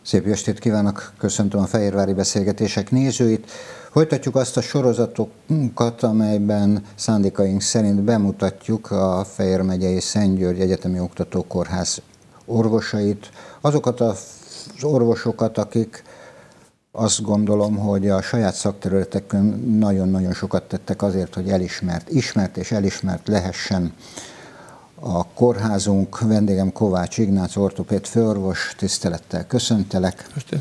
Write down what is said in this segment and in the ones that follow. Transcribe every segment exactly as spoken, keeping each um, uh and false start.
Szép estét kívánok, köszöntöm a Fehérvári Beszélgetések nézőit. Folytatjuk azt a sorozatokat, amelyben szándékaink szerint bemutatjuk a Fejér megyei Szent György Egyetemi Oktatókórház orvosait, azokat az orvosokat, akik azt gondolom, hogy a saját szakterületekön nagyon-nagyon sokat tettek azért, hogy elismert, ismert és elismert lehessen a kórházunk. Vendégem Kovács Ignác, ortopéd főorvos, tisztelettel köszöntelek. Köszönöm.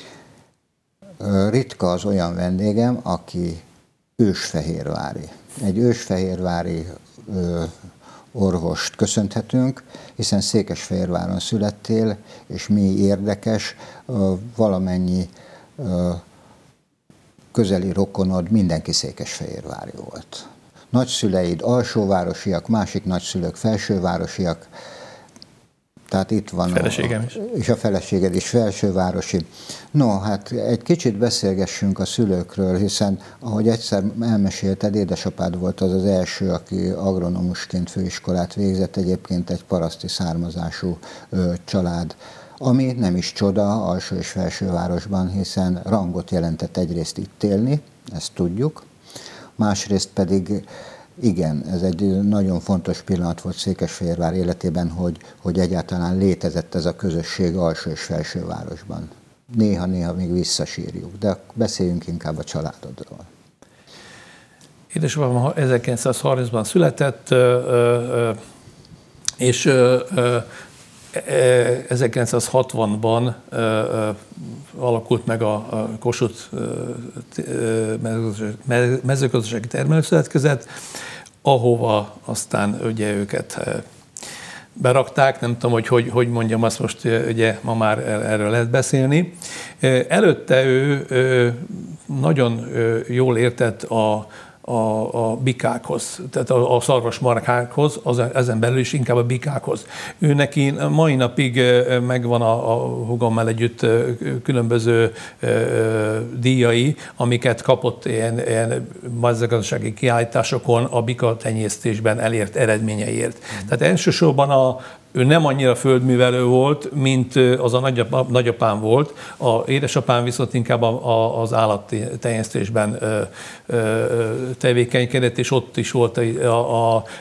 Ritka az olyan vendégem, aki ősfehérvári. Egy ősfehérvári ö, orvost köszönhetünk, hiszen Székesfehérváron születtél, és mi érdekes, ö, valamennyi ö, közeli rokonod, mindenki székesfehérvári volt. Nagyszüleid alsóvárosiak, másik nagyszülők felsővárosiak, tehát itt van Feleségem a, is. És a feleséged is felsővárosi. No, hát egy kicsit beszélgessünk a szülőkről, hiszen ahogy egyszer elmesélted, édesapád volt az az első, aki agronomusként főiskolát végzett, egyébként egy paraszti származású ö, család, ami nem is csoda alsó és felsővárosban, hiszen rangot jelentett egyrészt itt élni, ezt tudjuk, másrészt pedig igen, ez egy nagyon fontos pillanat volt Székesfehérvár életében, hogy, hogy egyáltalán létezett ez a közösség alsó és felsővárosban. Néha-néha még visszasírjuk, de beszéljünk inkább a családodról. Édesapám ezerkilencszázharmincban született, és ezerkilencszázhatvanban alakult meg a Kossuth mezőgazdasági termelőszövetkezet, ahova aztán ugye őket berakták, nem tudom, hogy, hogy hogy mondjam azt most, ugye ma már erről lehet beszélni. Előtte ő nagyon jól értett a A, a bikákhoz, tehát a, a szarvasmarhákhoz, az, ezen belül is inkább a bikákhoz. Ő neki mai napig megvan a, a húgommal együtt különböző ö, díjai, amiket kapott ilyen, ilyen mezőgazdasági kiállításokon a bika tenyésztésben elért eredményeiért. Mm. Tehát elsősorban a ő nem annyira földművelő volt, mint az a nagyapám, nagyapám volt. A édesapám viszont inkább az állattenyésztésben tevékenykedett, és ott is volt a, a, a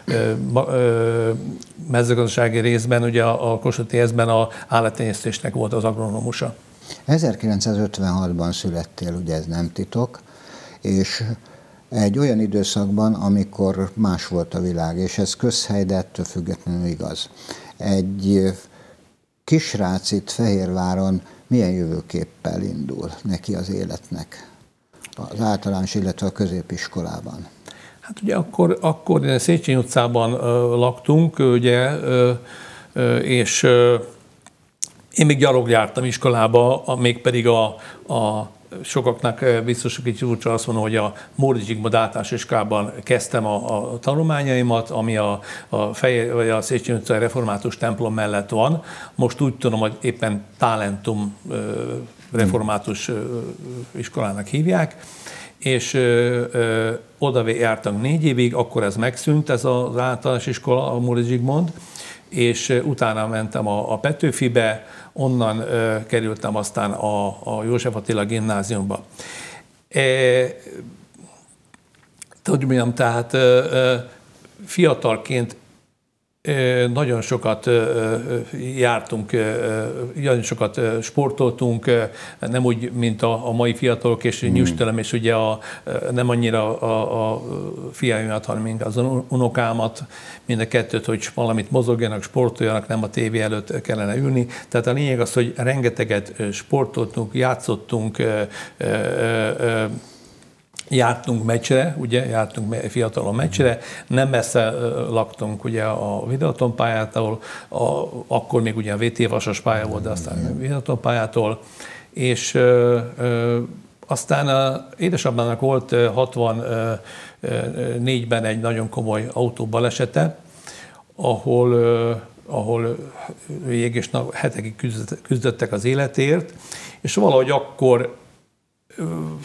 mezőgazdasági részben, ugye a Kossuthi eszben a állattenyésztésnek volt az agronomusa. ezerkilencszázötvenhatban születtél, ugye ez nem titok, és egy olyan időszakban, amikor más volt a világ, és ez közhely, de ettől függetlenül igaz. Egy kisrác itt Fehérváron milyen jövőképpel indul neki az életnek az általános, illetve a középiskolában? Hát ugye akkor, akkor Széchenyi utcában uh, laktunk, ugye, uh, uh, és uh, én még gyalog jártam iskolába, mégpedig a, a sokaknak biztos, hogy furcsa azt mondom, hogy a Móricz Zsigmond általános iskolában kezdtem a, a tanulmányaimat, ami a, a, Fejér, vagy a Széchenyi utcai református templom mellett van. Most úgy tudom, hogy éppen Talentum református iskolának hívják, és ö, ö, oda jártam négy évig, akkor ez megszűnt, ez az általános iskola, a Móricz Zsigmond, és utána mentem a, a Petőfibe, onnan ö, kerültem aztán a, a József Attila gimnáziumba. E, hogy mondjam, tehát ö, ö, fiatalként ö, nagyon sokat ö, jártunk, ö, nagyon sokat sportoltunk, ö, nem úgy, mint a, a mai fiatalok, és mm. nyüstelem, és ugye a, nem annyira a, a fiaimat, hanem inkább az unokámat, mind a kettőt, hogy valamit mozogjanak, sportoljanak, nem a tévé előtt kellene ülni. Tehát a lényeg az, hogy rengeteget sportoltunk, játszottunk, ö, ö, ö, jártunk meccsre, ugye, jártunk fiatalon meccsre, nem messze laktunk ugye a videótonpályától, a, akkor még ugye a vé té vasas pálya volt, de aztán a videótonpályától, és ö, ö, aztán a édesapának volt hatvannégyben egy nagyon komoly autóbalesete, ahol, ö, ahol ég és nap, hetekig küzdöttek az életért, és valahogy akkor ö,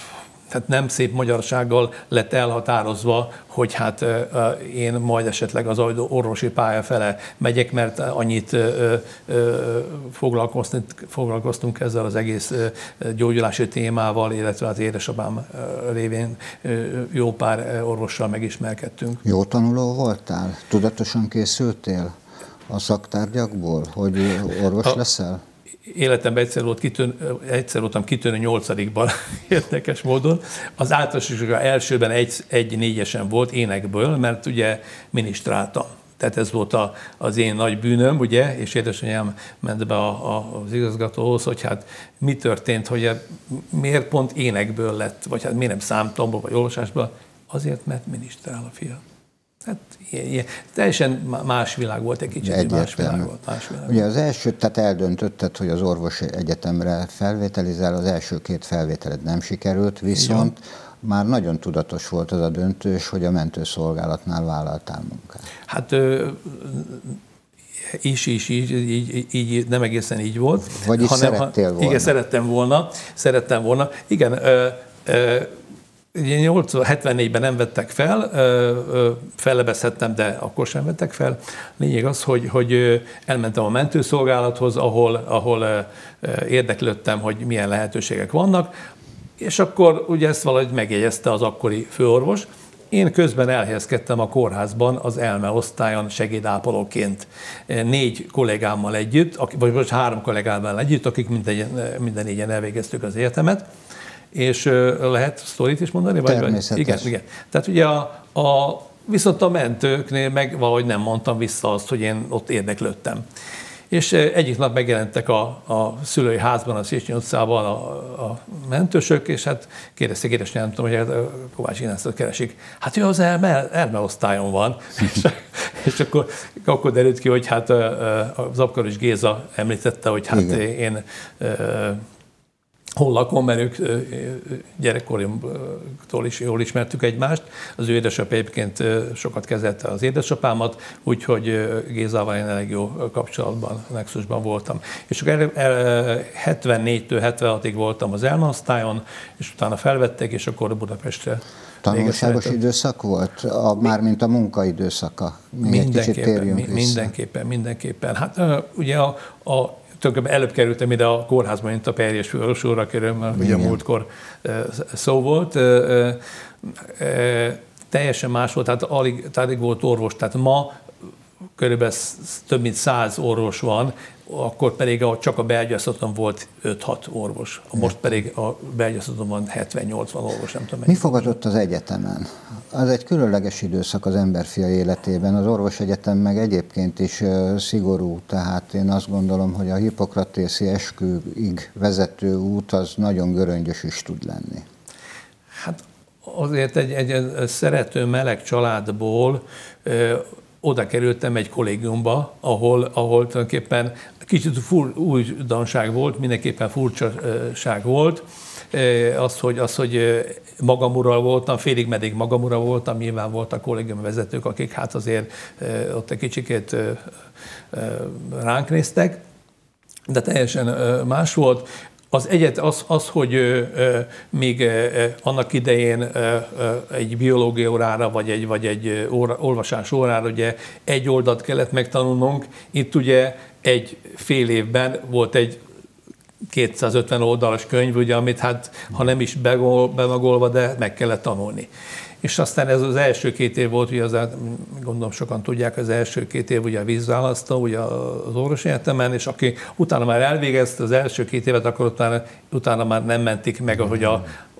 tehát nem szép magyarsággal lett elhatározva, hogy hát én majd esetleg az orvosi pálya fele megyek, mert annyit foglalkoztunk, foglalkoztunk ezzel az egész gyógyulási témával, illetve az édesapám révén jó pár orvossal megismerkedtünk. Jó tanuló voltál? Tudatosan készültél a szaktárgyakból, hogy orvos a, leszel? Életemben egyszer, volt kitűn, egyszer voltam kitűnő nyolcadikban, érdekes módon. Az általános iskola elsőben egy, egy négyesen volt énekből, mert ugye minisztráltam. Tehát ez volt a, az én nagy bűnöm, ugye, és édesanyám ment be a, a, az igazgatóhoz, hogy hát mi történt, hogy miért pont énekből lett, vagy hát miért nem számtomból, vagy olvasásból. Azért, mert minisztrál a fia. Hát ilyen, ilyen. Teljesen más világ volt, egy kicsit más világ volt. Más világ Ugye volt. az első, tehát eldöntötted, hogy az orvosi egyetemre felvételizel, az első két felvételed nem sikerült, viszont igen, már nagyon tudatos volt az a döntős, hogy a mentőszolgálatnál vállaltál munkát. Hát is, is, így, így, így, nem egészen így volt. Vagyis hanem, szerettél volna. Igen, szerettem volna. Szerettem volna. Igen, ö, ö, hetvennégyben nem vettek fel, fellebezhettem, de akkor sem vettek fel. Lényeg az, hogy, hogy elmentem a mentőszolgálathoz, ahol, ahol érdeklődtem, hogy milyen lehetőségek vannak, és akkor ugye ezt valahogy megjegyezte az akkori főorvos. Én közben elhelyezkedtem a kórházban az elmeosztályon segédápolóként négy kollégámmal együtt, vagy most három kollégámmal együtt, akik minden, minden négyen elvégeztük az egyetemet. És lehet sztorit is mondani? Természetes. Igen, igen. Tehát ugye a, a, viszont a mentőknél meg valahogy nem mondtam vissza azt, hogy én ott érdeklődtem. És egyik nap megjelentek a, a szülői házban, a Széchenyi utcában a, a mentősök, és hát kérdezték édesanyám, nem tudom, hogy a Kovács Ignácot keresik. Hát ő az elme, elmeosztályon van. és, és akkor, akkor derült ki, hogy hát az Apkaros Géza említette, hogy hát igen, én hol lakom, mert ők gyerekkoromtól is jól ismertük egymást. Az ő édesapja egyébként sokat kezelte az édesapámat, úgyhogy Gézával én elég jó kapcsolatban, nexusban voltam. És akkor hetvennégytől hetvenhatig voltam az elmeosztályon, és utána felvettek, és akkor Budapestre. Tanulságos időszak volt? A, mármint a munkaidőszaka? Még egy kicsit térjünk vissza. Mindenképpen, mindenképpen. Hát ugye a, a tulajdonképpen előbb kerültem ide a kórházba, mint a Perjes főorvos úrra kerül, mert ugye múltkor szó volt. Teljesen más volt, tehát alig, alig volt orvos, tehát ma körülbelül több mint száz orvos van, akkor pedig csak a belgyógyászaton volt öt-hat orvos. Most pedig a belgyógyászaton van hetven-nyolcvan orvos, nem tudom. Mi fogadott az egyetemen? Az egy különleges időszak az emberfia életében. Az orvosegyetem meg egyébként is szigorú, tehát én azt gondolom, hogy a hippokratészi esküig vezető út az nagyon göröngyös is tud lenni. Hát azért egy, egy szerető meleg családból oda kerültem egy kollégiumba, ahol, ahol tulajdonképpen kicsit fur, újdonság volt, mindenképpen furcsaság volt. Az, hogy, az, hogy magamura voltam, félig meddig magamura voltam, nyilván voltak kollégium vezetők, akik hát azért ott egy kicsikét ránk néztek, de teljesen más volt. Az egyet az, az hogy ö, ö, még ö, annak idején ö, ö, egy biológia órára, vagy egy, vagy egy óra, olvasás órára ugye egy oldalt kellett megtanulnunk. Itt ugye egy fél évben volt egy kétszázötven oldalas könyv, ugye, amit hát ha nem is bemagolva, de meg kellett tanulni. És aztán ez az első két év volt, ugye az, gondolom sokan tudják, az első két év ugye a vízválasztó, ugye az orvosi egyetemen, és aki utána már elvégezte az első két évet, akkor utána, utána már nem mentik meg, ahogy a,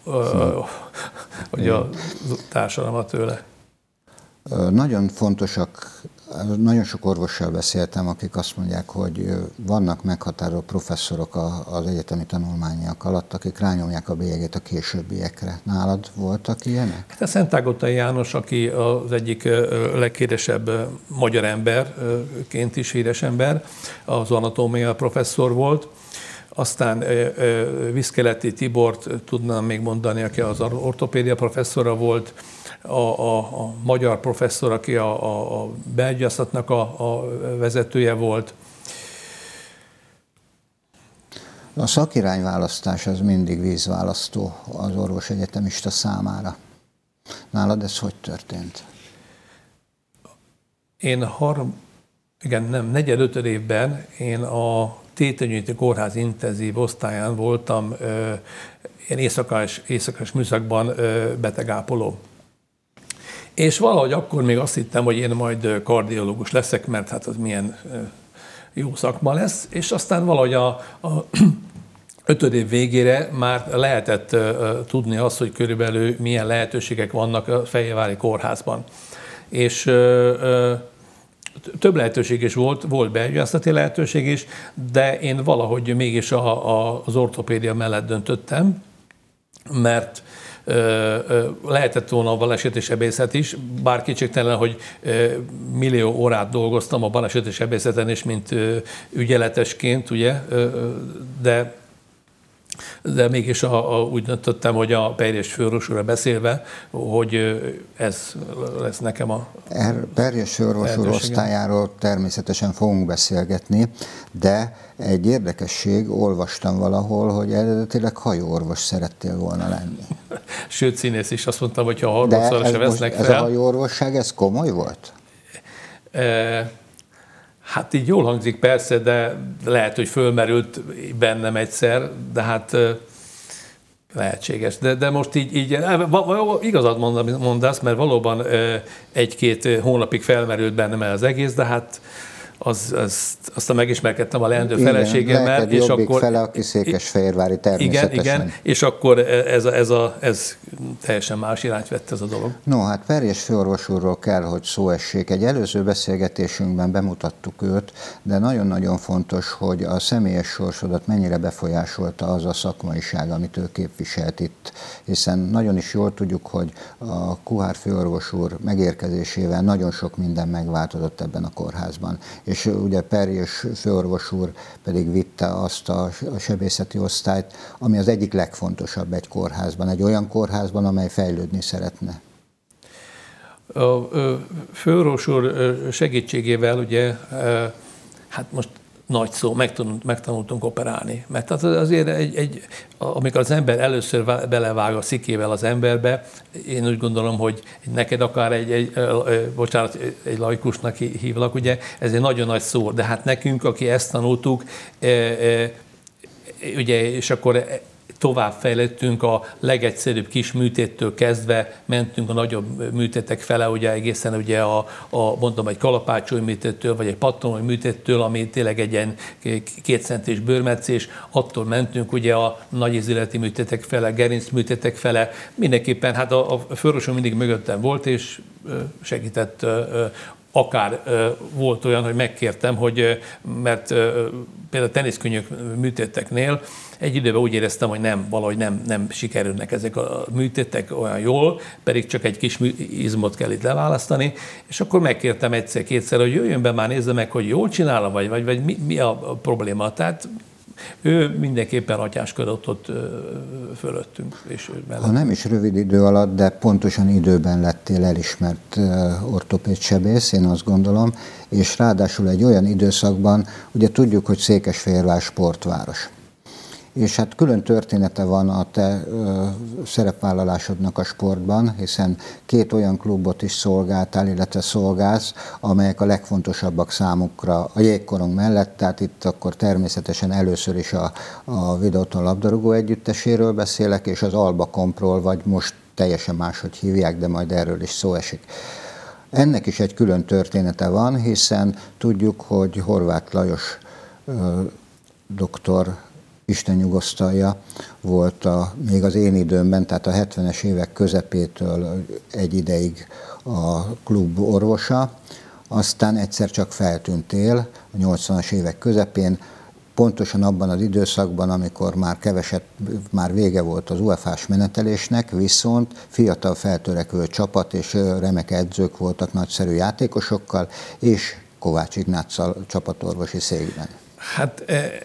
a, a társadalmat tőle. Nagyon fontosak, nagyon sok orvossal beszéltem, akik azt mondják, hogy vannak meghatározó professzorok az egyetemi tanulmányok alatt, akik rányomják a bélyegét a későbbiekre. Nálad voltak ilyenek? Hát a Szentágottai János, aki az egyik leghíresebb magyar emberként is híres ember, az anatómia professzor volt. Aztán Viszkeleti Tibort tudnám még mondani, aki az ortopédia professzora volt, a, a, a magyar professzor, aki a, a, a belgyógyászatnak a, a vezetője volt. A szakirányválasztás az mindig vízválasztó az orvosegyetemista számára. Nálad ez hogy történt? Én harm, igen, nem, negyed-ötöd évben én a Tétényi Kórház intenzív osztályán voltam ö, ilyen éjszakás, éjszakás műszakban ö, betegápoló. És valahogy akkor még azt hittem, hogy én majd kardiológus leszek, mert hát az milyen ö, jó szakma lesz, és aztán valahogy a, a ötöd év végére már lehetett ö, tudni azt, hogy körülbelül milyen lehetőségek vannak a Fehérvári Kórházban. És ö, ö, több lehetőség is volt, volt belgyógyászati lehetőség is, de én valahogy mégis a, a, az ortopédia mellett döntöttem, mert ö, ö, lehetett volna a baleset és sebészet is, bár kétségtelen, hogy ö, millió órát dolgoztam a baleset és sebészeten is, mint ö, ügyeletesként, ugye, ö, de de mégis a, a, úgy döntöttem, hogy a Perjes főorvosúrra beszélve, hogy ez lesz nekem a Perjes főorvos úr osztályáról természetesen fogunk beszélgetni, de egy érdekesség, olvastam valahol, hogy eredetileg hajóorvos szerettél volna lenni. Sőt, színész is, azt mondtam, hogy ha harmadszor se vesznek fel. Ez a hajóorvosság, ez komoly volt? E Hát így jól hangzik persze, de lehet, hogy fölmerült bennem egyszer, de hát lehetséges. De, de most így, így igazat mondasz, mert valóban egy-két hónapig felmerült bennem el az egész, de hát az, az, aztán megismerkedtem a leendő feleségemmel. És akkor fele, aki székesfehérvári természetesen. Igen, igen, és akkor ez, a, ez, a, ez teljesen más irányt vett ez a dolog. No, hát Perjes főorvos úrról kell, hogy szó essék. Egy előző beszélgetésünkben bemutattuk őt, de nagyon-nagyon fontos, hogy a személyes sorsodat mennyire befolyásolta az a szakmaiság, amit ő képviselt itt. Hiszen nagyon is jól tudjuk, hogy a Kuhár főorvos úr megérkezésével nagyon sok minden megváltozott ebben a kórházban. És ugye Perjes főorvos úr pedig vitte azt a sebészeti osztályt, ami az egyik legfontosabb egy kórházban, egy olyan kórházban, amely fejlődni szeretne. A főorvos úr segítségével ugye, hát most nagy szó, megtanultunk, megtanultunk operálni. Mert azért, egy, egy, amikor az ember először belevág a szikével az emberbe, én úgy gondolom, hogy neked akár egy, egy bocsánat, egy laikusnak hívlak, ugye, ez egy nagyon nagy szó, de hát nekünk, aki ezt tanultuk, ugye, és akkor továbbfejlettünk a legegyszerűbb kis műtéttől kezdve, mentünk a nagyobb műtétek fele, ugye egészen ugye a, a mondom, egy kalapácsolj műtéttől, vagy egy pattanói műtéttől, ami tényleg egy ilyen kétcentés bőrmetszés, attól mentünk ugye a nagy ízületi műtétek fele, gerinc műtétek fele. Mindenképpen hát a, a főorvosom mindig mögöttem volt, és segített. Akár volt olyan, hogy megkértem, hogy mert például teniszkönnyök műtéteknél egy időben úgy éreztem, hogy nem, valahogy nem, nem sikerülnek ezek a műtétek olyan jól, pedig csak egy kis izmot kell itt leválasztani, és akkor megkértem egyszer-kétszer, hogy jöjjön be, már nézze meg, hogy jól csinálom, vagy, vagy, vagy mi, mi a probléma. Tehát ő mindenképpen atyáskodott ott fölöttünk. És ha nem is rövid idő alatt, de pontosan időben lettél elismert ortopéd sebész, én azt gondolom, és ráadásul egy olyan időszakban, ugye tudjuk, hogy Székesfehérvár sportváros. És hát külön története van a te ö, szerepvállalásodnak a sportban, hiszen két olyan klubot is szolgáltál, illetve szolgálsz, amelyek a legfontosabbak számukra a jégkorong mellett, tehát itt akkor természetesen először is a, a Videoton labdarúgó együtteséről beszélek, és az Alba Kompról, vagy most teljesen máshogy hívják, de majd erről is szó esik. Ennek is egy külön története van, hiszen tudjuk, hogy Horváth Lajos ö, doktor, Isten nyugosztalja, volt a, még az én időmben, tehát a hetvenes évek közepétől egy ideig a klub orvosa, aztán egyszer csak feltűntél a nyolcvanas évek közepén, pontosan abban az időszakban, amikor már keveset, már vége volt az u e fás menetelésnek, viszont fiatal feltörekvő csapat és remek edzők voltak nagyszerű játékosokkal, és Kovács Ignáccal csapatorvosi székben. Hát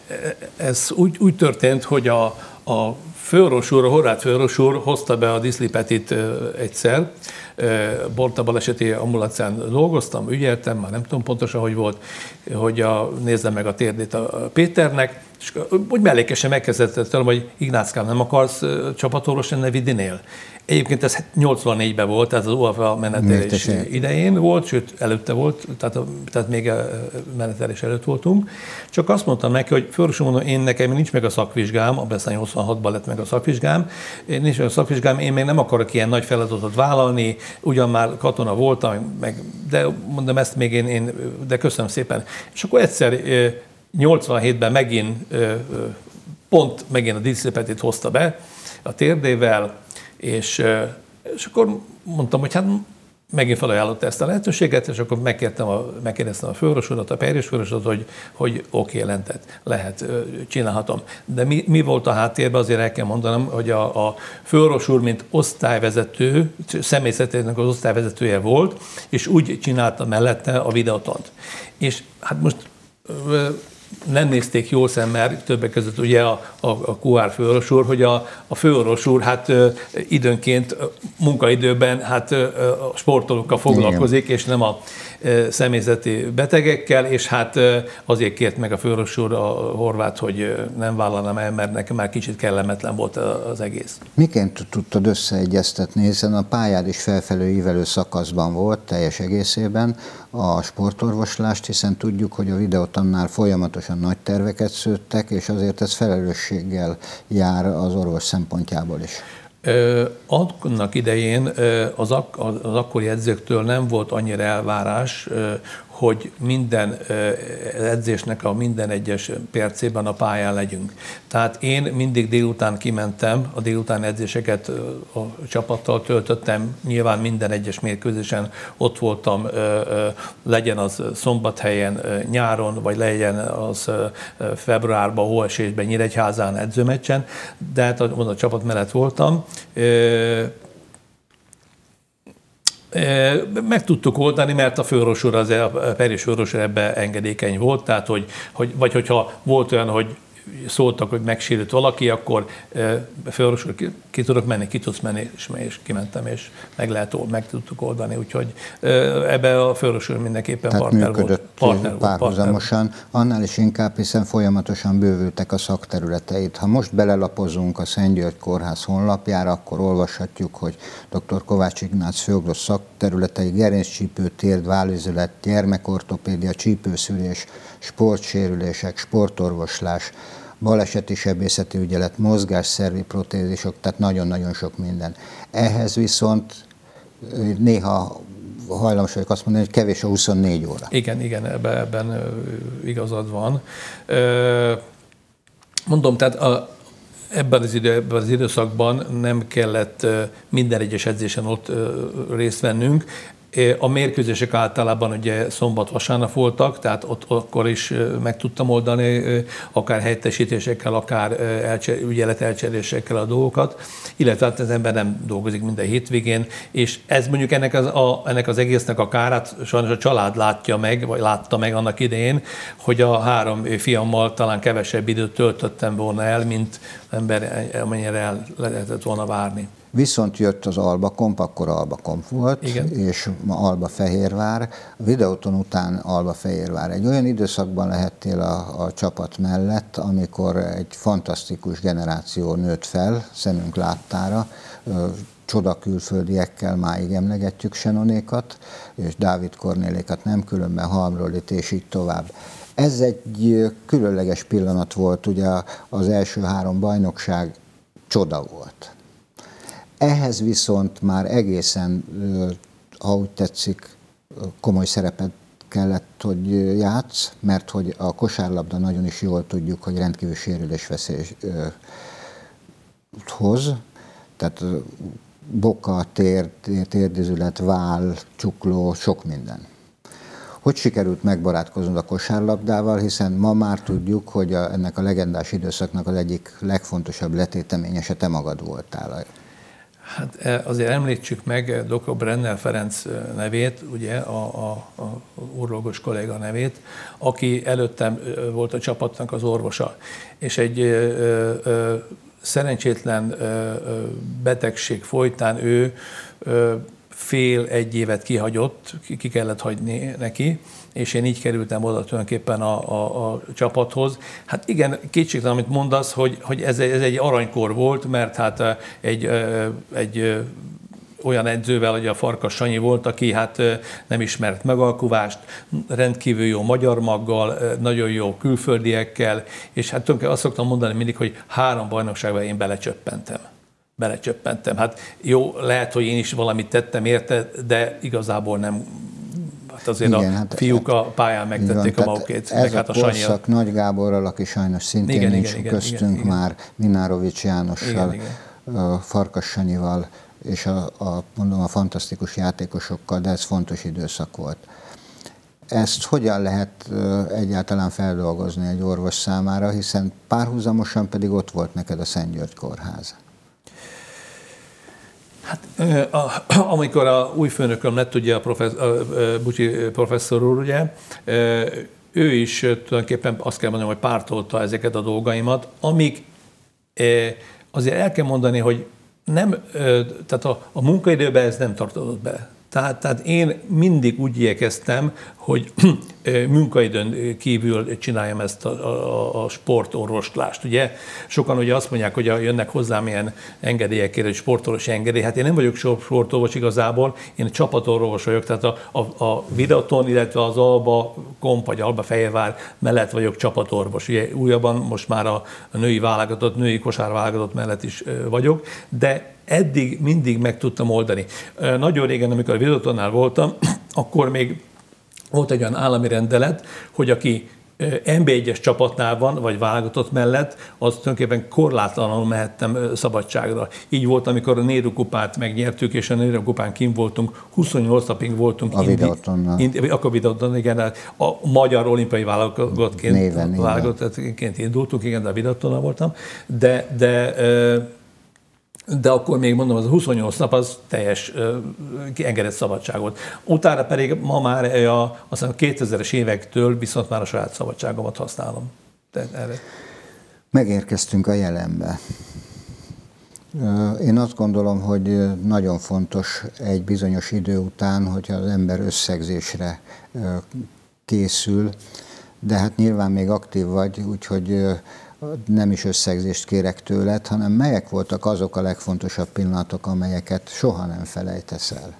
ez úgy, úgy történt, hogy a, a főorvos úr, a Horváth főorvos úr hozta be a diszlipetit egyszer. Bolta baleseti ambulancián dolgoztam, ügyeltem, már nem tudom pontosan, hogy volt, hogy a, nézzem meg a térdét a Péternek, És úgy mellékesen megkezdett tőlem, hogy Ignáckám, nem akarsz csapatorvos lenni Vidinél? Egyébként ez nyolcvannégyben volt, tehát az u á ef á menetelés idején volt, sőt előtte volt, tehát, tehát még a menetelés előtt voltunk. Csak azt mondtam neki, hogy főorvosom, mondom, én nekem nincs meg a szakvizsgám, a aztán nyolcvanhatban lett meg a szakvizsgám, én nincs meg a szakvizsgám, én még nem akarok ilyen nagy feladatot vállalni, ugyan már katona voltam, meg, de mondom ezt még én, én, de köszönöm szépen. És akkor egyszer nyolcvanhétben megint pont megint a díszlepetit hozta be a térdével, És, és akkor mondtam, hogy hát megint felajánlotta ezt a lehetőséget, és akkor megkértem a, megkérdeztem a főorvosodat, a perjés főorvosodat, hogy, hogy oké, okay, lentet, lehet, csinálhatom. De mi, mi volt a háttérben, azért el kell mondanom, hogy a, a főorvos úr, mint osztályvezető, személyzetének az osztályvezetője volt, és úgy csinálta mellette a videótont. És hát most nem nézték jól szemmel, többek között ugye a, a, a kú á er főorvos úr, hogy a, a főorvos úr hát ö, időnként munkaidőben hát ö, a sportolókkal foglalkozik, igen, és nem a ö, személyzeti betegekkel, és hát ö, azért kért meg a főorvos úr a Horváth, hogy ö, nem vállalnám el, mert nekem már kicsit kellemetlen volt az egész. Miként tudtad összeegyeztetni, hiszen a pályád is felfelő ívelő szakaszban volt teljes egészében a sportorvoslást, hiszen tudjuk, hogy a videótannál folyamatosan nagy terveket szőttek, és azért ez felelősséggel jár az orvos szempontjából is. Annak idején az, ak- az akkori edzőktől nem volt annyira elvárás, hogy minden edzésnek a minden egyes percében a pályán legyünk. Tehát én mindig délután kimentem, a délután edzéseket a csapattal töltöttem, nyilván minden egyes mérkőzésen ott voltam, legyen az Szombathelyen nyáron, vagy legyen az februárban, hóesésben, Nyíregyházán edzőmeccsen, de hát a, a csapat mellett voltam. Meg tudtuk oldani, mert a főorvos úr, a perjés főorvos úr ebbe engedékeny volt, tehát hogy, hogy, vagy hogyha volt olyan, hogy szóltak, hogy megsérült valaki, akkor főorvos úr, ki, ki tudok menni, ki tudsz menni, és, és kimentem, és meg, lehet, meg tudtuk oldani, úgyhogy ebbe a főorvos úr mindenképpen tehát partner volt. Partner párhuzamosan, volt, annál is inkább, hiszen folyamatosan bővültek a szakterületeit. Ha most belelapozunk a Szent György Kórház honlapjára, akkor olvashatjuk, hogy dr. Kovács Ignác főorvos szakterületei gerinccsípő, térd, vállizület, gyermekortopédia, csípőszülés, sportsérülések, sportorvoslás, baleseti sebészeti ügyelet, mozgásszervi protézisok, tehát nagyon-nagyon sok minden. Ehhez viszont néha hajlamos vagyok azt mondani, hogy kevés a huszonnégy óra. Igen, igen, ebben, ebben igazad van. Mondom, tehát a, ebben, az idő, ebben az időszakban nem kellett minden egyes edzésen ott részt vennünk. A mérkőzések általában ugye szombat-vasárnap voltak, tehát ott akkor is meg tudtam oldani, akár helyettesítésekkel, akár ügyelet elcserésekkel a dolgokat, illetve hát az ember nem dolgozik minden hétvégén, és ez mondjuk ennek az, a, ennek az egésznek a kárát sajnos a család látja meg, vagy látta meg annak idején, hogy a három fiammal talán kevesebb időt töltöttem volna el, mint ember amennyire el lehetett volna várni. Viszont jött az Albakomp, akkor Albakomp volt, igen, és ma Albafehérvár. A videóton után Albafehérvár. Egy olyan időszakban lehettél a, a csapat mellett, amikor egy fantasztikus generáció nőtt fel, szemünk láttára, csoda külföldiekkel máig emlegetjük Senonékat, és Dávid Kornélékat nem, különben Halmrollit, és így tovább. Ez egy különleges pillanat volt, ugye az első három bajnokság csoda volt. Ehhez viszont már egészen, ha úgy tetszik, komoly szerepet kellett, hogy játsz, mert hogy a kosárlabda nagyon is jól tudjuk, hogy rendkívül sérülésveszélyt hoz, tehát boka, tér, térdizület, váll, csukló, sok minden. Hogy sikerült megbarátkoznod a kosárlabdával, hiszen ma már tudjuk, hogy a, ennek a legendás időszaknak az egyik legfontosabb letéteményese te magad voltál. Hát azért említsük meg doktor Brenner Ferenc nevét, ugye a, a, a urológus kolléga nevét, aki előttem volt a csapatnak az orvosa. És egy ö, ö, szerencsétlen ö, betegség folytán ő ö, fél, egy évet kihagyott, ki kellett hagyni neki, és én így kerültem oda tulajdonképpen a, a, a csapathoz. Hát igen, kétségtelen, amit mondasz, hogy, hogy ez, ez egy aranykor volt, mert hát egy, egy olyan edzővel, hogy a Farkas Sanyi volt, aki hát nem ismert megalkuvást, rendkívül jó magyar maggal, nagyon jó külföldiekkel, és hát tulajdonképpen azt szoktam mondani mindig, hogy három bajnokságban én belecsöppentem. Belecsöppentem. Hát jó, lehet, hogy én is valamit tettem érte, de igazából nem. Hát azért igen, a hát fiúk a pályán megtették igen, a magukét. Ez hát a, a korszak Nagy Gáborral, aki sajnos szintén igen, nincs igen, köztünk igen, már, Minárovics Jánossal, igen, igen. Farkas Sanyival, és a, a, mondom, a fantasztikus játékosokkal, de ez fontos időszak volt. Ezt hogyan lehet egyáltalán feldolgozni egy orvos számára, hiszen párhuzamosan pedig ott volt neked a Szent György Kórház. Hát, amikor a új főnököm lett, ugye a, professz, a, a Bucsi professzor úr, ugye, ő is tulajdonképpen azt kell mondani, hogy pártolta ezeket a dolgaimat, amik azért el kell mondani, hogy nem, tehát a, a munkaidőben ez nem tartozott be. Tehát, tehát én mindig úgy igyekeztem, hogy munkaidőn kívül csináljam ezt a, a, a sportorvoslást. Ugye sokan ugye azt mondják, hogy jönnek hozzám ilyen engedélyekért, hogy sportorvosi engedély. Hát én nem vagyok sportorvos igazából, én csapatorvos vagyok, tehát a, a, a Videoton, illetve az Alba Komp, vagy Alba Fehérvár mellett vagyok csapatorvos. Ugye újabban most már a, a női válogatott, női kosárválogatott mellett is vagyok, de eddig mindig meg tudtam oldani. Nagyon régen, amikor a Videotonnál voltam, akkor még volt egy olyan állami rendelet, hogy aki en bé egyes csapatnál van, vagy válogatott mellett, az tulajdonképpen korlátlanul mehettem szabadságra. Így volt, amikor a Nehru kupát megnyertük, és a Nehru kupán kint voltunk, huszonnyolc napig voltunk. A Videotonnal. Akkor Videoton, igen, a magyar olimpiai válogatottként válogatottként indultunk, igen, de a Videotonnal voltam. De, de De akkor még mondom, az a huszonnyolc nap az teljes uh, engedett szabadság volt. Utána pedig ma már a, azt a kétezres évektől viszont már a saját szabadságomat használom. Erre. Megérkeztünk a jelenbe. Én azt gondolom, hogy nagyon fontos egy bizonyos idő után, hogyha az ember összegzésre készül, de hát nyilván még aktív vagy, úgyhogy nem is összegzést kérek tőled, hanem melyek voltak azok a legfontosabb pillanatok, amelyeket soha nem felejtesz el?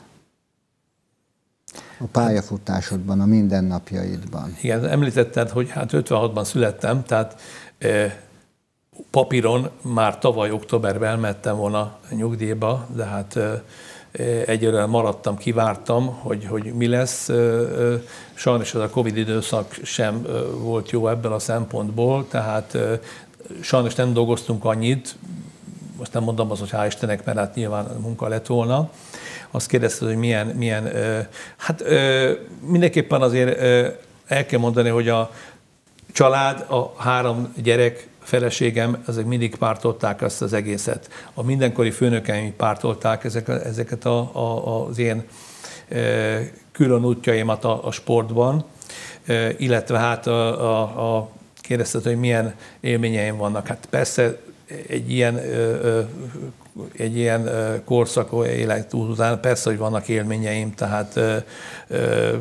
A pályafutásodban, a mindennapjaidban. Igen, említetted, hogy hát ötvenhatban születtem, tehát eh, papíron már tavaly októberben elmentem volna nyugdíjba, de hát eh, egyelőre maradtam, kivártam, hogy, hogy mi lesz. Sajnos ez a Covid időszak sem volt jó ebből a szempontból, tehát sajnos nem dolgoztunk annyit, most nem mondom azt, hogy hál' Istennek, mert hát nyilván munka lett volna. Azt kérdezted, hogy milyen, milyen hát mindenképpen azért el kell mondani, hogy a család, a három gyerek, feleségem, ezek mindig pártolták ezt az egészet. A mindenkori főnökeim pártolták ezeket, ezeket a, a, az én e, külön útjaimat a, a sportban, e, illetve hát a, a, a kérdezted, hogy milyen élményeim vannak. Hát persze egy ilyen, e, egy ilyen korszak élet után persze, hogy vannak élményeim, tehát e, e,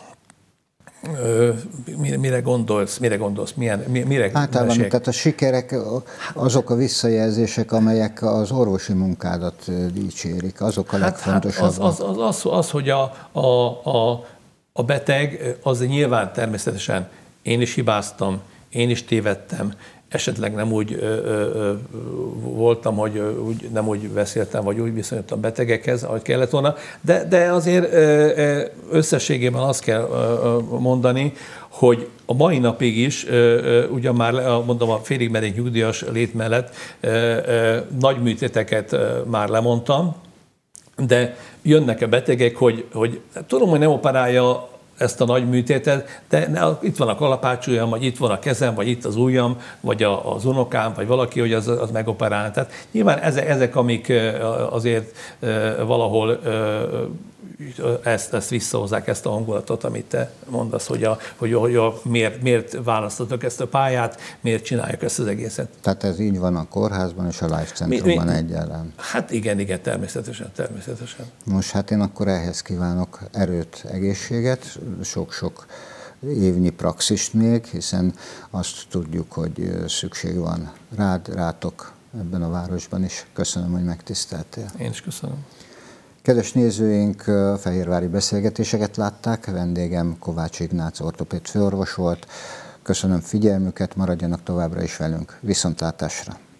Mire gondolsz? Mire gondolsz? Milyen, mire Általában, tehát a sikerek, azok a visszajelzések, amelyek az orvosi munkádat dicsérik, azok a hát, legfontosabbak. Hát az, az, az, az, az, hogy a, a, a, a beteg, az nyilván természetesen én is hibáztam, én is tévedtem, esetleg nem úgy ö, ö, voltam, hogy ö, úgy, nem úgy beszéltem, vagy úgy viszonyultam betegekhez, ahogy kellett volna, de, de azért ö, összességében azt kell ö, mondani, hogy a mai napig is, ö, ö, ugyan már mondom a félig meddig nyugdíjas lét mellett ö, ö, nagy műtéteket ö, már lemondtam, de jönnek a betegek, hogy, hogy tudom, hogy nem operálja ezt a nagy műtétet, de ne, itt van a kalapácsujjam, vagy itt van a kezem, vagy itt az ujjam, vagy a, az unokám, vagy valaki, hogy az, az megoperálna. Tehát nyilván ezek, ezek, amik azért valahol ezt, ezt visszahozzák, ezt a hangulatot, amit te mondasz, hogy, a, hogy, a, hogy a, miért, miért választottak ezt a pályát, miért csináljuk ezt az egészet. Tehát ez így van a kórházban és a Life Centrumban egyaránt. Hát igen, igen, természetesen, természetesen. Most hát én akkor ehhez kívánok erőt, egészséget, sok-sok évnyi praxist még, hiszen azt tudjuk, hogy szükség van rád, rátok ebben a városban is. Köszönöm, hogy megtiszteltél. Én is köszönöm. Kedves nézőink, a fehérvári beszélgetéseket látták, vendégem Kovács Ignác ortopéd főorvos volt. Köszönöm figyelmüket, maradjanak továbbra is velünk. Viszontlátásra!